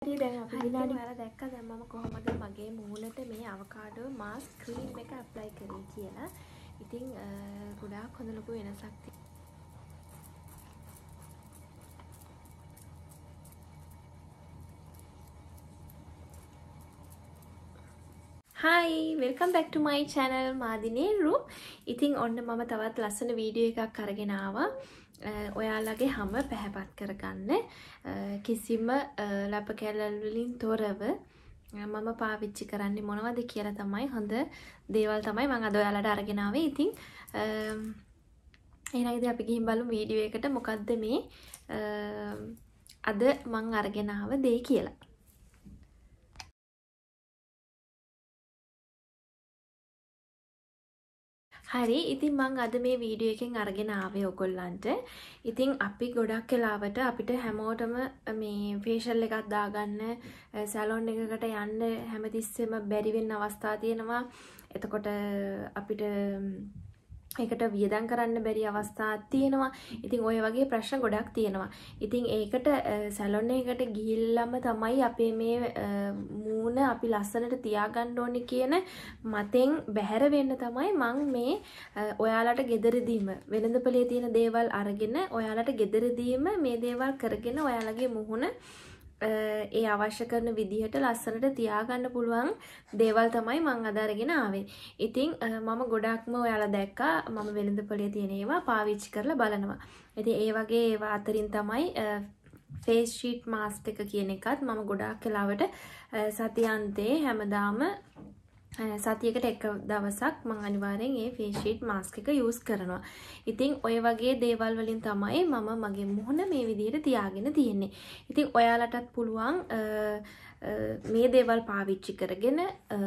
දැන් අපි විනාඩි ඔයාලා දැක්කද දැන් මම කොහොමද මගේ මූණට මේ අවකාඩෝ මාස්ක් ක්‍රීම් එක ඇප්ලයි කරේ කියලා. ඉතින් ගොඩාක් හොඳ ලොකු වෙනසක් තියෙනවා. Hi, welcome back to my channel මාදිනේරු. ඉතින් ඔන්න මම තවත් ලස්සන වීඩියෝ එකක් අරගෙන ආවා. ඔයාලගේ හැම පැහැපත් කරගන්න කිසිම ලප කැලල් වලින් තොරව මම පාවිච්චි කරන්නේ මොනවද කියලා තමයි හොඳ දේවල් තමයි මම අද ඔයාලට අරගෙන ආවේ. ඉතින් එහෙනම් ඉතින් අපි ගිහින් බලමු වීඩියෝ එකට මොකද්ද මේ අද මම අරගෙන ආව දේ කියලා. හරි ඉතින් මම අද මේ වීඩියෝ එකෙන් අරගෙන ආවේ ඔයගොල්ලන්ට. ඉතින් අපි ගොඩක් වෙලාවට අපිට හැමෝටම මේ ෆේෂල් එකක් දාගන්න සැලොන් එකකට යන්න හැමතිස්සෙම බැරි වෙන අවස්ථා තියෙනවා. එතකොට අපිට ඒකට වියදම් කරන්න බැරි අවස්ථා තියෙනවා. ඉතින් ওই වගේ ප්‍රශ්න ගොඩක් තියෙනවා. ඉතින් ඒකට සැලොන් එකකට ගිහිල්ලාම තමයි අපේ මේ මූණ අපි ලස්සනට තියාගන්න ඕනේ කියන මතෙන් බැහැර වෙන්න තමයි මම මේ ඔයාලට ගෙදරදීම වෙළඳපොලේ තියෙන දේවල් අරගෙන ඔයාලට ගෙදරදීම මේ දේවල් කරගෙන ඔයාලගේ මුහුණ ඒ අවශ්‍ය කරන විදිහට ලස්සනට තියාගන්න පුළුවන් දේවල් තමයි මම අද අරගෙන ආවේ. ඉතින් මම ගොඩක්ම ඔයාලා දැක්කා මම වෙළඳපොලේ තියෙන ඒවා පාවිච්චි කරලා බලනවා. ඉතින් ඒ වගේ ඒවා අතරින් තමයි ෆේස් ෂීට් මාස්ක් එක කියන එකත් මම ගොඩාක් වෙලාවට සතියන්තේ හැමදාම සතියකට එක දවසක් මම අනිවාර්යෙන් මේ ෆේස් ෂීට් මාස්ක් එක යූස් කරනවා. ඉතින් ඔය වගේ දේවල් වලින් තමයි මම මගේ මුහුණ මේ විදිහට තියාගෙන තියෙන්නේ. ඉතින් ඔයාලටත් පුළුවන් මේ දේවල් පාවිච්චි කරගෙන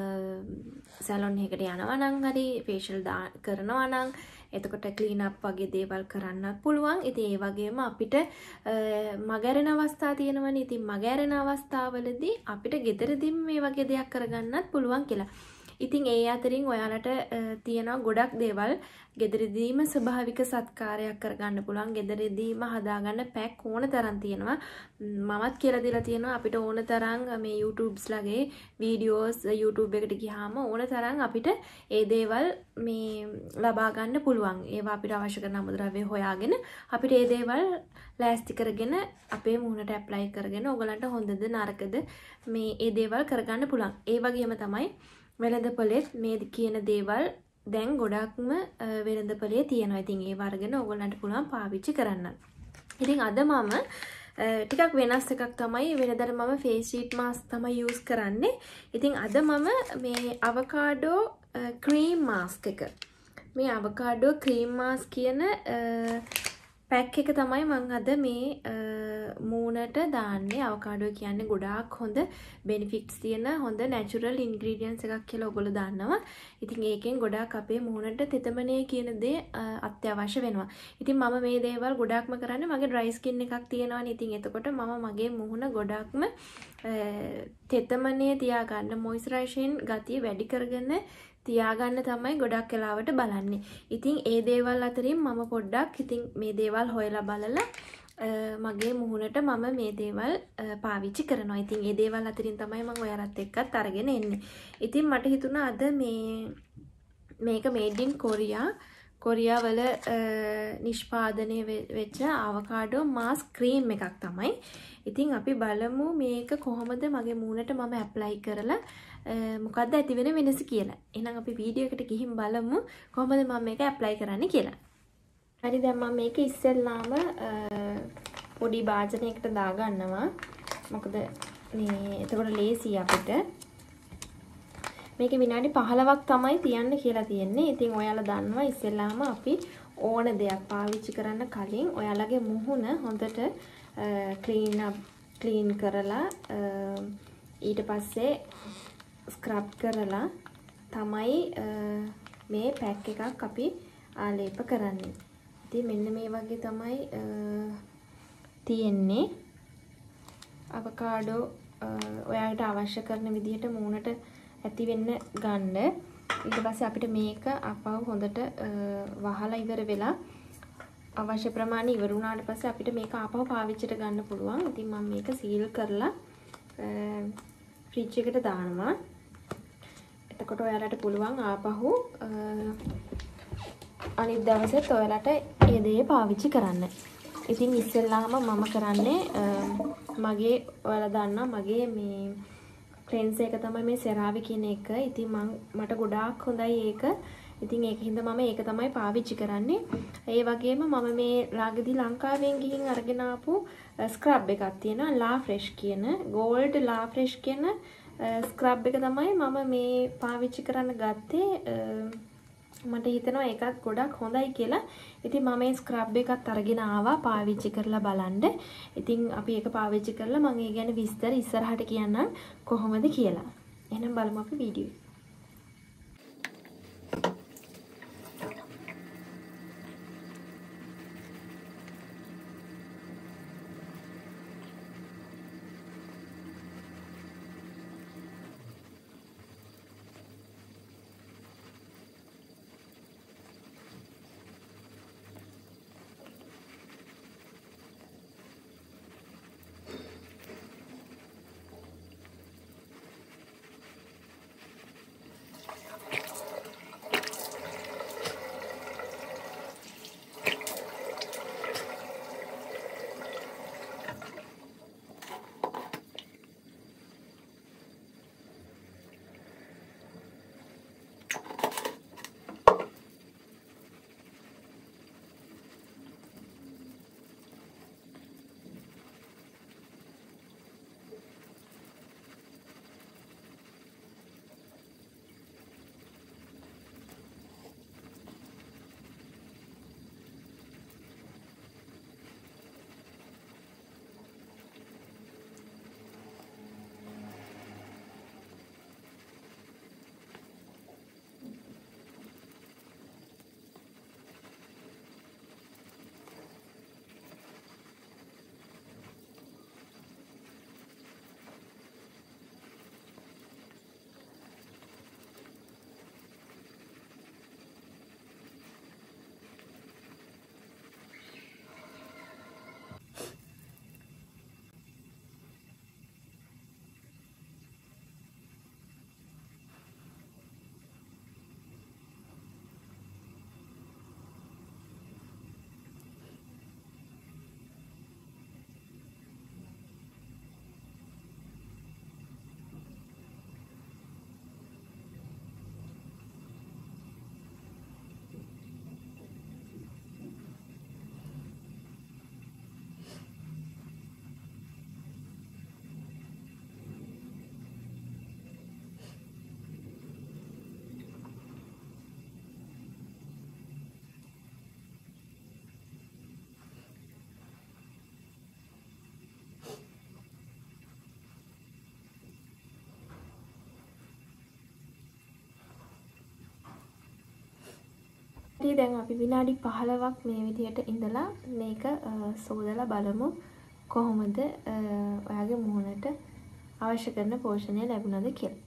සැලොන් එකකට යනවා නම් හරි ෆේෂල් කරනවා නම් එතකොට ක්ලීන් අප් වගේ දේවල් කරන්නත් පුළුවන්. ඉතින් ඒ වගේම අපිට මගහැරෙන අවස්ථා තියෙනවනේ. ඉතින් මගහැරෙන අවස්ථාවලදී අපිට ගෙදරදීම මේ වගේ දෙයක් කරගන්නත් පුළුවන් කියලා. ඉතින් ඒ අතරින් ඔයාලට තියෙනවා ගොඩක් දේවල් ගෙදරදීම ස්වභාවික සත්කාරයක් කරගන්න පුළුවන්. ගෙදරදීම හදාගන්න පැක් ඕන තරම් තියෙනවා. මමත් කියලා දීලා තියෙනවා අපිට ඕන තරම් මේ YouTube's ලගේ වීඩියෝස් YouTube එකට ගියාම ඕන තරම් අපිට ඒ දේවල් මේ ලබා ගන්න පුළුවන්. ඒවා අපිට අවශ්‍ය කරන අමුද්‍රව්‍ය හොයාගෙන අපිට ඒ දේවල් ලෑස්ති කරගෙන අපේ මුහුණට ඇප්ලයි කරගෙන ඔයගලන්ට හොඳද නරකද මේ ඒ දේවල් කරගන්න පුළුවන්. ඒ වගේම තමයි වෙළඳපොලේ මේ කියන දේවල් දැන් ගොඩක්ම වෙළඳපොලේ තියෙනවා. ඉතින් ඒ වර්ගන ඔයගොල්ලන්ට පුළුවන් පාවිච්චි කරන්න. ඉතින් අද මම ටිකක් වෙනස් එකක් තමයි වෙනදට මම ෆේස් ෂීට් මාස්ක් තමයි යූස් කරන්නේ. ඉතින් අද මම මේ අවකාඩෝ ක්‍රීම් මාස්ක් එක මේ අවකාඩෝ ක්‍රීම් මාස්ක් කියන පැක් එක තමයි මම අද මේ මූණට දාන්නේ. අවකාඩෝ කියන්නේ ගොඩාක් හොඳ බෙනිෆිට්ස් තියෙන හොඳ නැචරල් ඉන්ග්‍රීඩියන්ට්ස් එකක් කියලා ඔයගොල්ලෝ දන්නවා. ඉතින් ඒකෙන් ගොඩාක් අපේ මූණට තෙතමනය කියන දේ අත්‍යවශ්‍ය වෙනවා. ඉතින් මම මේ දේවල් ගොඩාක්ම කරන්නේ මගේ ඩ්‍රයි ස්කින් එකක් තියෙනවානේ. ඉතින් එතකොට මම මගේ මුහුණ ගොඩාක්ම තෙතමනය තියාගන්න මොයිස්චරයිසේෂන් ගතිය වැඩි කරගෙන තියාගන්න තමයි ගොඩක් වෙලාවට බලන්නේ. ඉතින් ඒ දේවල් අතරින් මම පොඩ්ඩක් ඉතින් මේ දේවල් හොයලා බලලා මගේ මුහුණට මම මේ දේවල් පාවිච්චි කරනවා. ඉතින් ඒ දේවල් අතරින් තමයි මම ඔයාලත් එක්කත් අරගෙන එන්නේ. ඉතින් මට හිතුණා අද මේක මේඩ් ඉන් කොරියා වල නිෂ්පාදනය වෙච්ච අවකාඩෝ මාස්ක් ක්‍රීම් එකක් තමයි. ඉතින් අපි බලමු මේක කොහොමද මගේ මූණට මම ඇප්ලයි කරලා මොකද්ද ඇති වෙන වෙනස කියලා. එහෙනම් අපි වීඩියෝ එකට ගිහින් බලමු කොහොමද මම මේක ඇප්ලයි කරන්නේ කියලා. හරි දැන් මම මේක ඉස්සෙල්ලාම පොඩි භාජනයකට දාගන්නවා. මොකද මේ එතකොට ලේසි අපිට. මේක විනාඩි 15ක් තමයි තියන්න කියලා තියෙන්නේ. ඉතින් ඔයාලා දන්නවා ඉස්සෙල්ලාම අපි ඕන දෙයක් පාවිච්චි කරන්න කලින් ඔයාලගේ මුහුණ හොඳට ක්ලීන් කරලා ඊට පස්සේ ස්ක්‍රබ් කරලා තමයි මේ පැක් එකක් අපි ආලේප කරන්නේ. ඉතින් මෙන්න මේ වගේ තමයි තියෙන්නේ. අවකාඩෝ ඔයාලට අවශ්‍ය කරන විදිහට මූණට ඇති වෙන්න ගන්න. ඊට පස්සේ අපිට මේක අපව හොඳට වහලා ඉවර වෙලා අවශ්‍ය ප්‍රමාණය ඉවර වුණාට පස්සේ අපිට මේක ආපහු පාවිච්චිට ගන්න පුළුවන්. ඉතින් මම මේක සීල් කරලා ෆ්‍රිජ් එකට දානවා. එතකොට ඔයාලට පුළුවන් ආපහු අනිත් දවසෙත් ඔයාලට ඒ දේ පාවිච්චි කරන්න. ඉතින් ඉස්සෙල්ලාම මම කරන්නේ මගේ ඔයාලා දන්නා මගේ මේ ක්ලෙන්සර් එක තමයි මේ සෙරාවි කියන එක. ඉතින් මට ගොඩාක් හොඳයි ඒක. ඉතින් ඒකින්ද මම ඒක තමයි පාවිච්චි කරන්නේ. ඒ වගේම මම මේ ලාගදී ලංකාවෙන් ගිහින් අරගෙන ආපු ස්ක්‍රබ් එකක් තියෙනවා. ලා ෆ්‍රෙෂ් කියන ගෝල්ඩ් ලා ෆ්‍රෙෂ් කියන ස්ක්‍රබ් එක තමයි මම මේ පාවිච්චි කරන්න ගත්තේ. මට හිතෙනවා ඒකත් ගොඩක් හොඳයි කියලා. ඉතින් මම මේ ස්ක්‍රබ් එකත් අරගෙන ආවා පාවිච්චි කරලා බලන්න. ඉතින් අපි ඒක පාවිච්චි කරලා මම ඒ ගැන විස්තර ඉස්සරහට කියන්නම් කොහොමද කියලා. එහෙනම් බලමු අපි වීඩියෝ එක. දැන් අපි විනාඩි 15ක් මේ විදිහට ඉඳලා මේක සෝදලා බලමු කොහොමද ඔයාගේ මුහුණට අවශ්‍ය කරන පෝෂණය ලැබුණාද කියලා.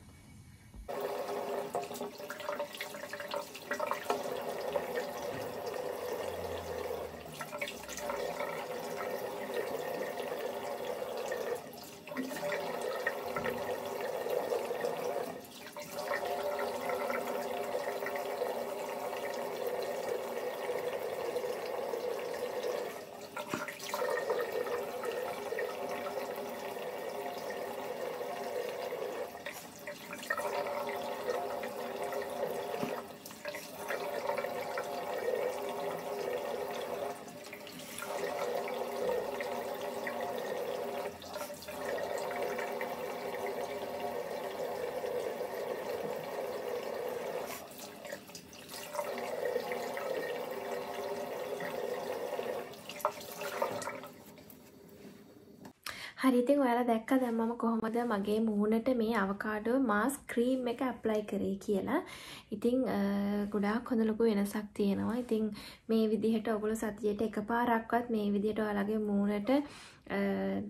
හරි ඉතින් ඔයාලා දැක්කද දැන් මම කොහොමද මගේ මූණට මේ අවකාඩෝ මාස්ක් ක්‍රීම් එක ඇප්ලයි කරේ කියලා. ඉතින් ගොඩාක් හොඳ ලොකු වෙනසක් තියෙනවා. ඉතින් මේ විදිහට ඔයගොල්ලෝ සතියේට එකපාරක්වත් මේ විදිහට ඔයාලගේ මූණට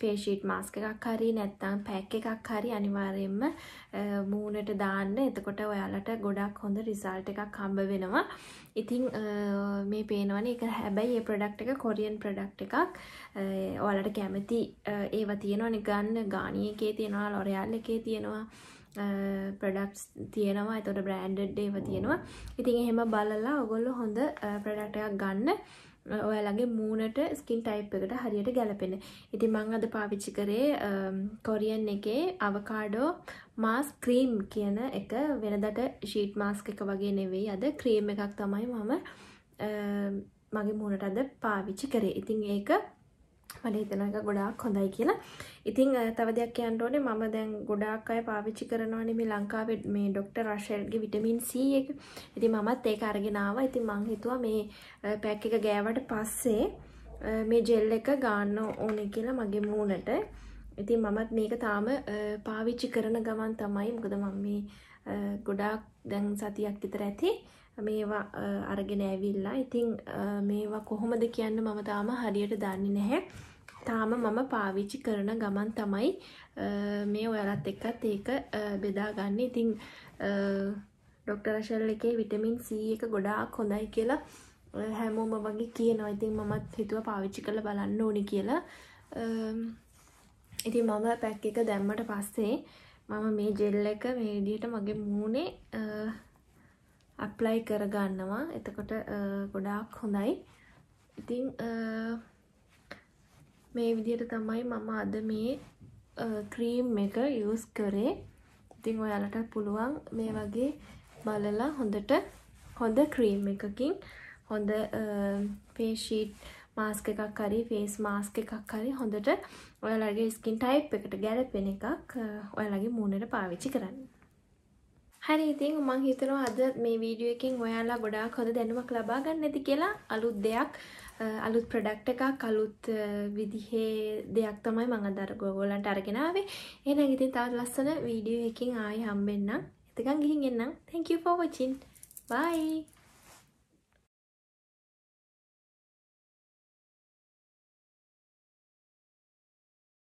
ෆේස් ෂීට් මාස්ක් එකක් හරි නැත්නම් පැක් එකක් හරි අනිවාර්යයෙන්ම මූණට දාන්න. එතකොට ඔයාලට ගොඩක් හොඳ රිසල්ට් එකක් හම්බ වෙනවා. ඉතින් මේ පේනවනේ ඒක හැබැයි මේ ප්‍රොඩක්ට් එක කොරියන් ප්‍රොඩක්ට් එකක්. ඔයාලට කැමති ඒවා තියෙනවනේ ගන්න. ගානි එකේ තියෙනවා, ලොරියල් එකේ තියෙනවා. ප්‍රොඩක්ට්ස් තියෙනවා. එතකොට බ්‍රෑන්ඩඩ් ඒවා තියෙනවා. ඉතින් එහෙම බලලා ඔයගොල්ලෝ හොඳ ප්‍රොඩක්ට් එකක් ගන්න. ඔයාලගේ මූණට ස්කින් ටයිප් එකට හරියට ගැලපෙන. ඉතින් මම අද පාවිච්චි කරේ කොරියන් එකේ අවකාඩෝ මාස්ක් ක්‍රීම් කියන එක. වෙනදට ෂීට් මාස්ක් එක වගේ නෙවෙයි. අද ක්‍රීම් එකක් තමයි මම මගේ මූණට අද පාවිච්චි කරේ. ඉතින් ඒක මට හිතෙනවා ඒක ගොඩාක් හොඳයි කියලා. ඉතින් තව දෙයක් කියන්න ඕනේ මම දැන් ගොඩාක් අය පාවිච්චි කරනවානේ මේ ලංකාවේ මේ ඩොක්ටර් රෂෙල්ගේ විටමින් C එක. ඉතින් මමත් ඒක අරගෙන ආවා. ඉතින් මං හිතුවා මේ පැක් එක ගෑවට පස්සේ මේ ජෙල් එක ගන්න ඕනේ කියලා මගේ මූණට. ඉතින් මමත් මේක තාම පාවිච්චි කරන ගමන් තමයි. මොකද මම මේ ගොඩාක් දැන් සතියක් විතර ඇති මේවා අරගෙන ඇවිල්ලා. ඉතින් මේවා කොහොමද කියන්න මම තාම හරියට දන්නේ නැහැ. තාම මම පාවිච්චි කරන ගමන් තමයි මේ ඔයාලත් එක්කත් ඒක බෙදාගන්න. ඉතින් ඩොක්ටර් රෂෙල් එකේ විටමින් C එක ගොඩාක් හොඳයි කියලා හැමෝම වගේ කියනවා. ඉතින් මමත් හිතුවා පාවිච්චි කරලා බලන්න ඕනි කියලා. ඉතින් මම පැක් එක දැම්මට පස්සේ මම මේ ජෙල් එක මේ විදිහට මගේ මූණේ ඇප්ලයි කරගන්නවා. එතකොට ගොඩාක් හොඳයි. ඉතින් මේ විදිහට තමයි මම අද මේ ක්‍රීම් එක යූස් කරේ. ඉතින් ඔයාලට පුළුවන් මේ වගේ බලලා හොඳ ක්‍රීම් එකකින් හොඳ ෆේස් ෂීට් මාස්ක් එකක් හරි ෆේස් මාස්ක් එකක් හරි හොඳට ඔයාලගේ ස්කින් ටයිප් එකට ගැලපෙන එකක් ඔයාලගේ මූණට පාවිච්චි කරන්න. හරි ඉතින් මම හිතනවා අද මේ වීඩියෝ එකෙන් ඔයාලා ගොඩාක් හොඳ දැනුමක් ලබා ගන්න ඇති කියලා. අලුත් දෙයක්, අලුත් ප්‍රොඩක්ට් එකක්, අලුත් විදිහේ දෙයක් තමයි මම අද ඔයගොල්ලන්ට අරගෙන ආවේ. එහෙනම් ඉතින් තවත් ලස්සන වීඩියෝ එකකින් ආයෙ හම්බෙන්නම්. එතකන් ගිහින් එන්නම්. Thank you for watching. Bye.